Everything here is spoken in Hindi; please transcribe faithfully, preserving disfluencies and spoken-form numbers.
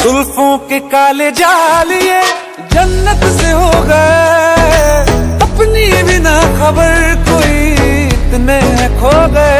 जुल्फों के काले जालिए जन्नत से हो गए, अपनी बिना खबर कोई इतने खो गए।